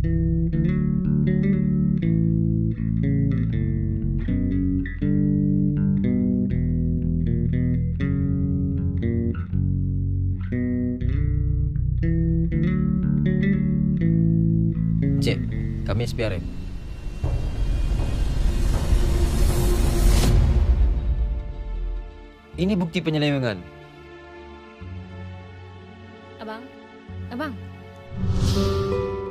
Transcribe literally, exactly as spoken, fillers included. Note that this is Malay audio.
Cik, kami S P R M. Ini bukti penyelewengan. Abang, abang.